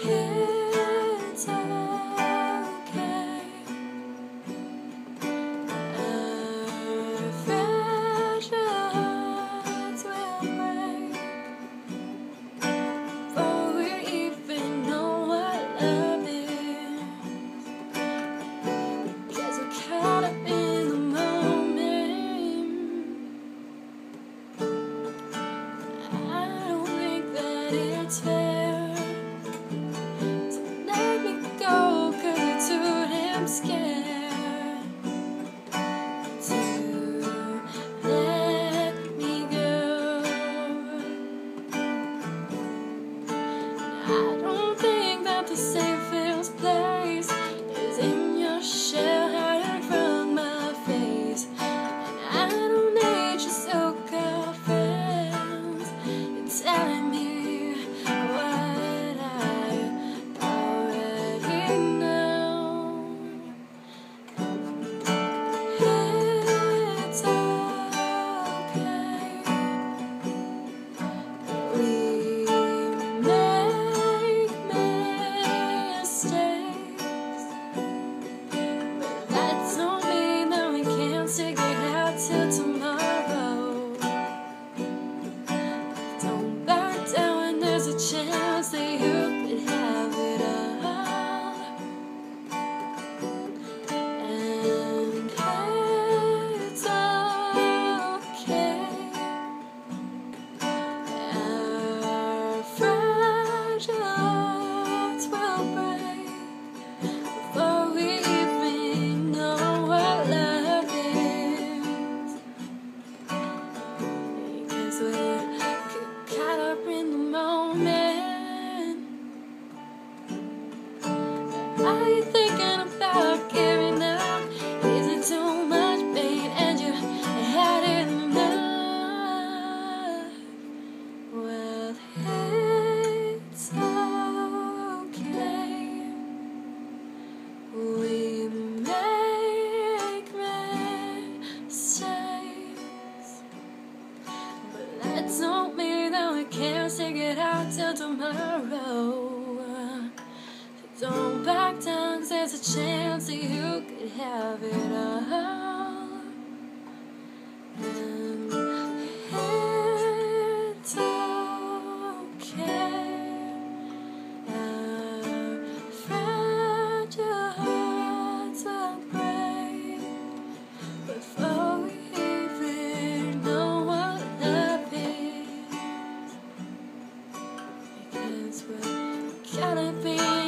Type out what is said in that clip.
It's okay. Our fragile hearts will break before we even know what love is. 'Cause we're caught up in the moment. I don't think that it's fair to let me go, 'cause you're too damn scared to let me go. I don't think that the safest place is in your shell, hiding from my face. And I don't need your so-called friends. You're telling me what I already know. It's okay. We make mistakes, but that don't mean that we can't stick it out till tomorrow. Don't back down when there's a chance that you could have it all. And it's okay. Our fragile hearts will break before we even know what love is. Because we're caught up in the moment. Are you thinking about giving up? Is it too much pain and you had enough? Well, it's okay. We make mistakes, but that don't mean that we can't stick it out till tomorrow. So don't back down, 'cause there's a chance that you could have it all. And it's okay. Our fragile hearts will break before we even know what love is. Because we're caught up in